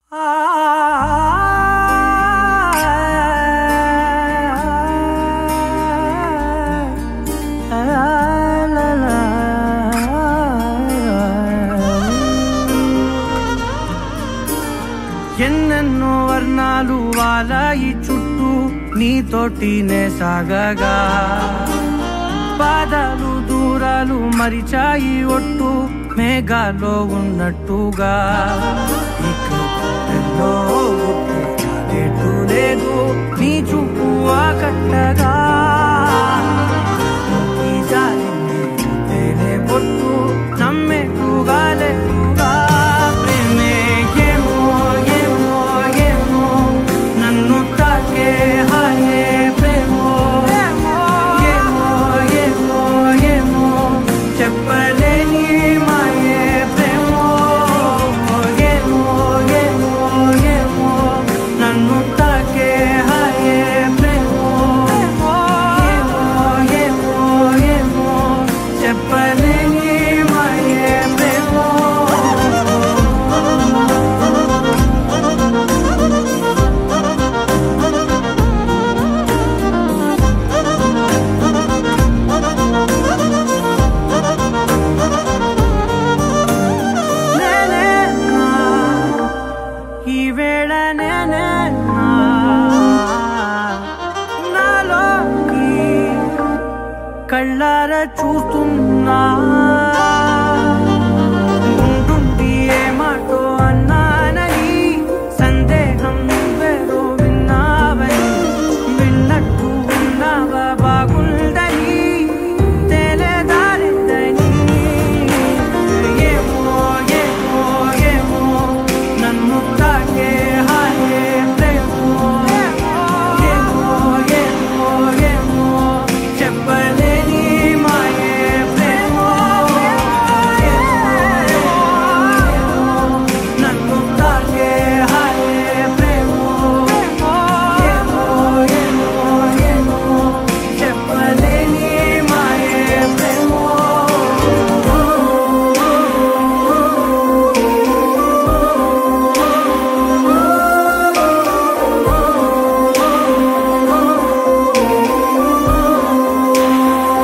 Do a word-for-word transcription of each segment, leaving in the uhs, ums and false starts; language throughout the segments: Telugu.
ఎన్నెన్నో వర్ణాలు వాలాయి చుట్టూ నీతోటినే సాగగా పాదాలు దూరాలు మరిచాయి ఒట్టు మేఘాలో ఉన్నట్టుగా ఇక్కడెల్లో లేటు లేదు నీ చూపు ఆకట్టగా ఈ జాలిని తేనే పొట్టు నమ్మేట్టుగా లేటుగా ప్రేమే ఏమో ఏమో ఏమో నన్ను తాకే హాయే ప్రేమో ఏమో ఏమో ఏమో చెప్పలేని మాయే ప్రేమో ఏమో ఏమో ఏమో నన్ను తాకే హాయే ప్రేమో ఏమో ఏమో ఏమో చెప్పలేని మాయే ప్రేమో ఈ వేళ నేనే నాలోకి కళ్ళారా చూస్తున్నా ఉంటుండి ఏ మాటో అన్నానని సందేహం నువ్వేదో విన్నావని విన్నట్టు ఉన్నావా బాగుందని తెలియదారిందని ఏమో ఏమో ఏమో నన్ను తాకే హాయే ప్రేమో ఏమో ఏమో ఏమో చెప్పలేని మాయే ప్రేమో నన్ను తాకే హాయే ప్రేమో ఏమో ఏమో ఏమో చెప్పలేని మాయే ప్రేమో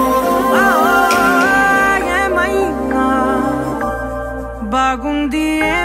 బాగుంది